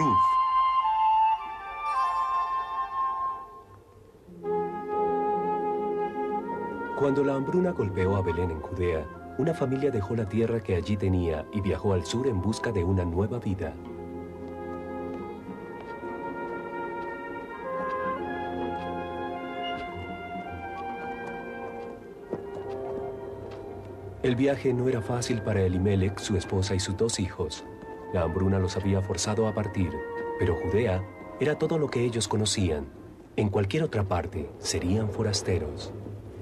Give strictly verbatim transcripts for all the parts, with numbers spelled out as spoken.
Ruth. Cuando la hambruna golpeó a Belén en Judea, una familia dejó la tierra que allí tenía y viajó al sur en busca de una nueva vida. El viaje no era fácil para Elimelech, su esposa y sus dos hijos. La hambruna los había forzado a partir, pero Judea era todo lo que ellos conocían. En cualquier otra parte serían forasteros.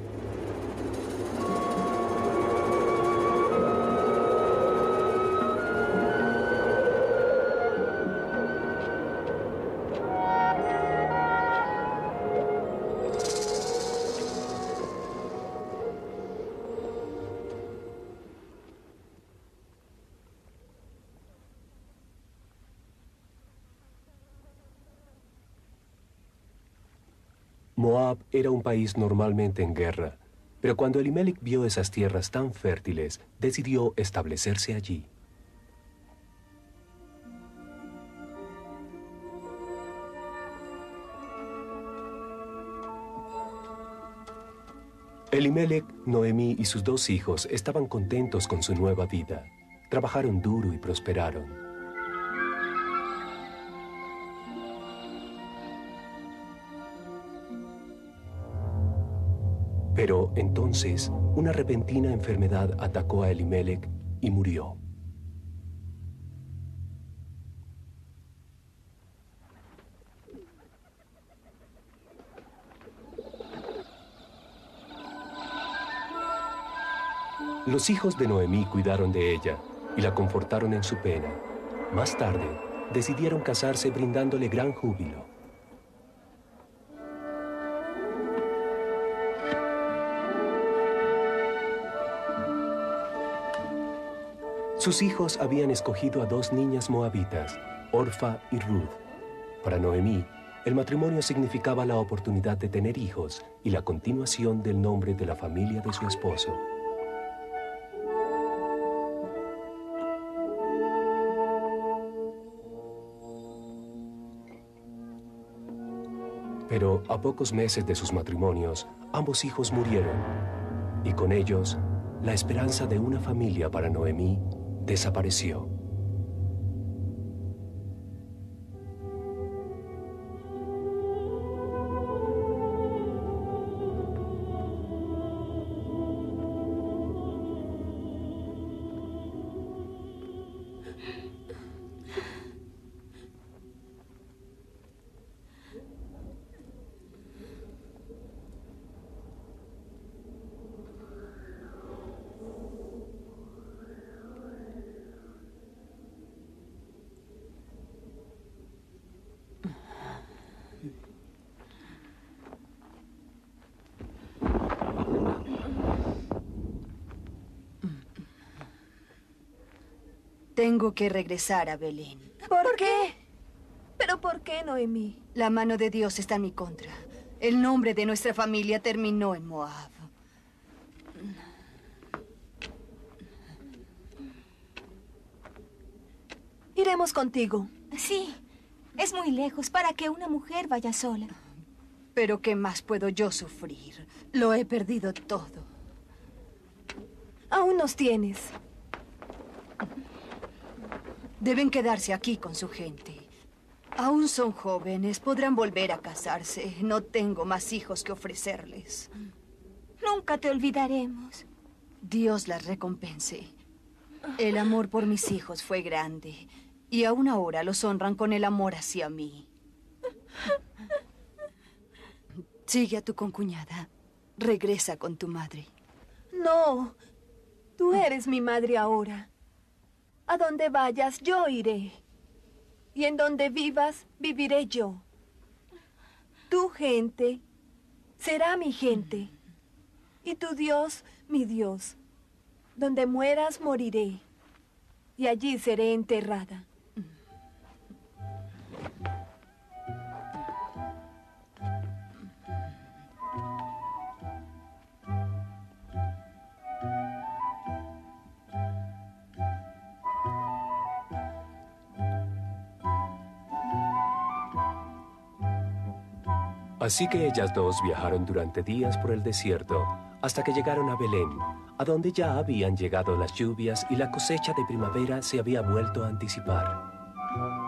Moab era un país normalmente en guerra, pero cuando Elimelech vio esas tierras tan fértiles, decidió establecerse allí. Elimelech, Noemí y sus dos hijos estaban contentos con su nueva vida. Trabajaron duro y prosperaron. Pero entonces, una repentina enfermedad atacó a Elimelech y murió. Los hijos de Noemí cuidaron de ella y la confortaron en su pena. Más tarde, decidieron casarse brindándole gran júbilo. Sus hijos habían escogido a dos niñas moabitas, Orfa y Ruth. Para Noemí, el matrimonio significaba la oportunidad de tener hijos y la continuación del nombre de la familia de su esposo. Pero a pocos meses de sus matrimonios, ambos hijos murieron, y con ellos, la esperanza de una familia para Noemí desapareció. Tengo que regresar a Belén. ¿Por, ¿Por qué? qué? ¿Pero por qué, Noemí? La mano de Dios está en mi contra. El nombre de nuestra familia terminó en Moab. Iremos contigo. Sí, es muy lejos para que una mujer vaya sola. Pero ¿qué más puedo yo sufrir? Lo he perdido todo. Aún nos tienes. Deben quedarse aquí con su gente. Aún son jóvenes, podrán volver a casarse. No tengo más hijos que ofrecerles. Nunca te olvidaremos. Dios las recompense. El amor por mis hijos fue grande, y aún ahora los honran con el amor hacia mí. Sigue a tu concuñada. Regresa con tu madre. No, tú eres mi madre ahora. A donde vayas, yo iré. Y en donde vivas, viviré yo. Tu gente será mi gente. Y tu Dios, mi Dios. Donde mueras, moriré. Y allí seré enterrada. Así que ellas dos viajaron durante días por el desierto, hasta que llegaron a Belén, a donde ya habían llegado las lluvias y la cosecha de primavera se había vuelto a anticipar.